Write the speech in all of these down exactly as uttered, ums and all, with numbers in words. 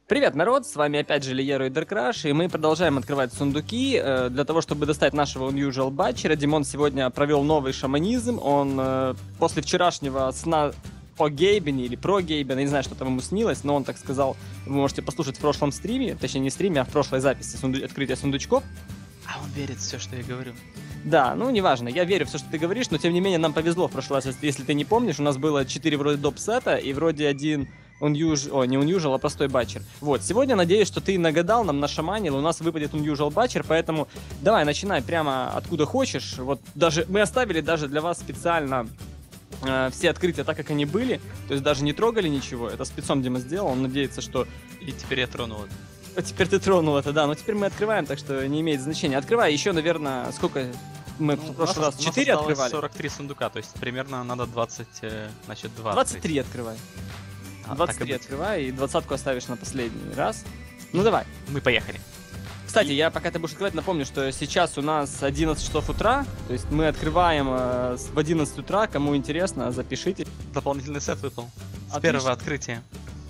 Привет, народ, с вами опять же Лиеру и Даркраш, и мы продолжаем открывать сундуки э, для того, чтобы достать нашего Unusual Butcher. Димон сегодня провел новый шаманизм, он э, после вчерашнего сна о Гейбене или про Гейбена, не знаю, что там ему снилось, но он так сказал, вы можете послушать в прошлом стриме, точнее не стриме, а в прошлой записи сунду... открытия сундучков. А он верит в все, что я говорю. Да, ну неважно, я верю в все, что ты говоришь, но тем не менее нам повезло в прошлый раз, если ты не помнишь, у нас было четыре вроде доп-сета и вроде один... Unusual, о, не Unusual, а простой батчер. Вот, сегодня надеюсь, что ты нагадал, нам нашаманил, у нас выпадет Unusual батчер, поэтому давай, начинай прямо откуда хочешь. Вот даже мы оставили даже для вас специально э, все открытия так, как они были, то есть даже не трогали ничего, это спецом Дима сделал, он надеется, что... И теперь я тронул это. А теперь ты тронул это, да, но теперь мы открываем, так что не имеет значения. Открывай еще, наверное, сколько... Мы ну, в прошлый раз четыре открывали. сорок три сундука, то есть примерно надо двадцать, значит, два. двадцать три открывай. двадцать три открывай и двадцатку оставишь на последний раз. Ну давай. Мы поехали. Кстати, я пока ты будешь открывать, напомню, что сейчас у нас одиннадцать часов утра. То есть мы открываем э, в одиннадцать утра. Кому интересно, запишите. Дополнительный сет выпал. С Отлично. Первого открытия.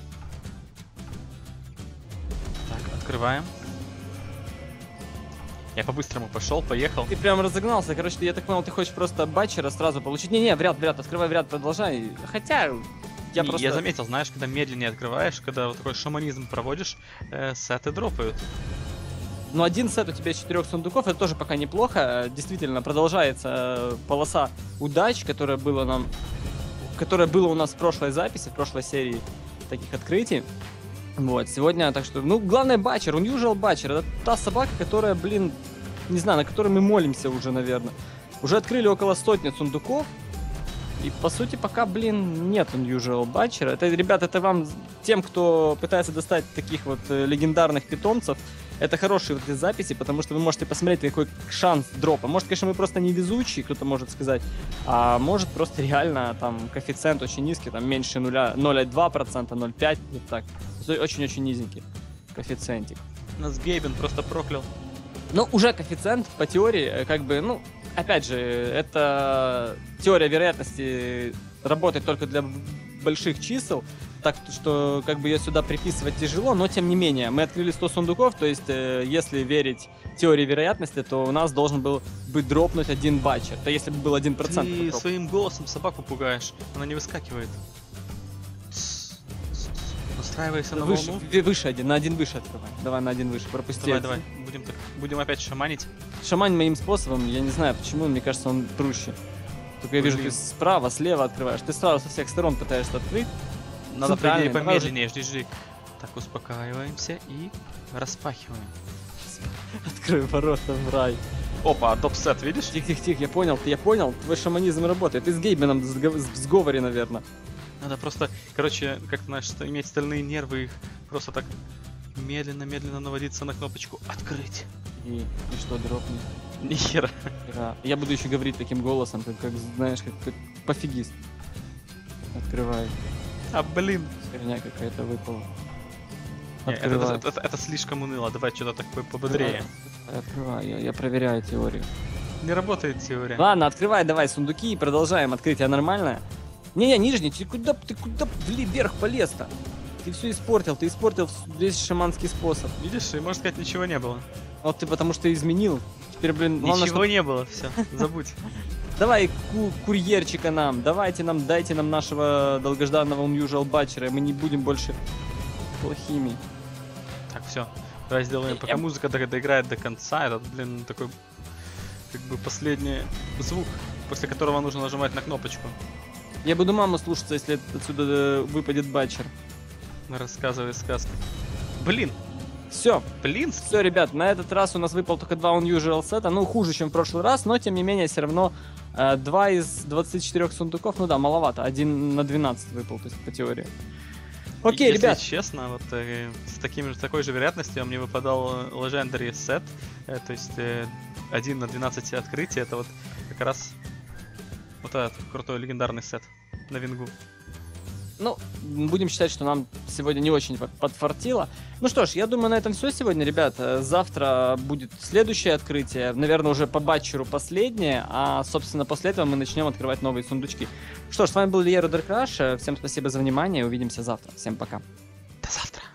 Так, открываем. Я по-быстрому пошел, поехал. Ты прям разогнался. Короче, я так понял, ты хочешь просто батчера сразу получить. Не-не, в ряд, в ряд, открывай в ряд, продолжай. Хотя... Я, Не, просто... я заметил, знаешь, когда медленнее открываешь, когда вот такой шаманизм проводишь, э, сеты дропают. Ну, один сет у тебя из четырех сундуков, это тоже пока неплохо. Действительно, продолжается полоса удач, которая была нам... которая была у нас в прошлой записи, в прошлой серии таких открытий. Вот, сегодня, так что... Ну, главное, батчер, Unusual батчер. Это та собака, которая, блин, не знаю, на которой мы молимся уже, наверное. Уже открыли около сотни сундуков. И, по сути, пока, блин, нет Unusual батчера. Это, ребят, это вам, тем, кто пытается достать таких вот э, легендарных питомцев, это хорошие вот эти записи, потому что вы можете посмотреть, какой шанс дропа. Может, конечно, мы просто невезучие, кто-то может сказать, а может, просто реально там коэффициент очень низкий, там меньше нуля, ноль целых два процента, ноль целых пять процента, вот так. Очень-очень низенький коэффициентик. Нас Гейбен просто проклял. Ну, уже коэффициент по теории, как бы, ну, опять же, это теория вероятности работает только для больших чисел, так что как бы ее сюда приписывать тяжело, но тем не менее, мы открыли сто сундуков, то есть э, если верить теории вероятности, то у нас должен был быть дропнуть один батчер, то если бы был один процент. Ты своим голосом собаку пугаешь, она не выскакивает. Настраивайся на выше, волну. Выше один, на один выше открывай. Давай на один выше, пропусти. Давай, давай, будем, так, будем опять шаманить. Шамань моим способом, я не знаю почему, мне кажется, он проще. Только я вижу, ты справа, слева открываешь, ты сразу со всех сторон пытаешься открыть. Надо, по идее, помедленнее, жди, жди. Так, успокаиваемся и распахиваем. Открой ворота в рай. Опа, топ-сет, видишь? Тихо-тихо-тихо, я понял, я понял, твой шаманизм работает. Ты с Гейбеном в сговоре, наверное. Надо просто, короче, как знаешь, иметь стальные нервы, их просто так медленно-медленно наводиться на кнопочку «Открыть». И, и что, дропнет? Ни хера. Я буду еще говорить таким голосом, как, как знаешь, как, как пофигист. Открывай. А, блин. Херня какая-то выпала. Не, это, это, это, это слишком уныло, давай что-то такое пободрее. Открывай, я, я проверяю теорию. Не работает теория. Ладно, открывай давай сундуки и продолжаем. Открытие нормальное. Не-не, нижний, ты куда, ты куда вверх полез-то? Ты все испортил, ты испортил весь шаманский способ. Видишь, и можно сказать, ничего не было. Вот ты потому что изменил. Теперь, блин, главное, ничего что... не было, все, забудь. Давай ку курьерчика нам, давайте нам, дайте нам нашего долгожданного Unusual батчера, мы не будем больше плохими. Так, все, давай сделаем, пока Я... музыка доиграет до конца, этот, блин, такой, как бы последний звук, после которого нужно нажимать на кнопочку. Я буду маму слушаться, если отсюда выпадет батчер. Рассказывай сказки. Блин! Все, блин, все, ребят, на этот раз у нас выпал только два Unusual сета, ну хуже, чем в прошлый раз, но тем не менее все равно э, два из двадцати четырёх сундуков, ну да, маловато, один на двенадцать выпал, то есть по теории. Окей, Если ребят. честно, вот э, с таким же, такой же вероятностью мне выпадал Legendary сет, э, то есть э, один на двенадцать открытий, это вот как раз вот этот крутой легендарный сет на вингу. Ну, будем считать, что нам сегодня не очень подфартило. Ну что ж, я думаю, на этом все сегодня, ребят. Завтра будет следующее открытие. Наверное, уже по батчеру последнее. А, собственно, после этого мы начнем открывать новые сундучки. Что ж, с вами был Лиеру Даркраш. Всем спасибо за внимание. Увидимся завтра. Всем пока. До завтра.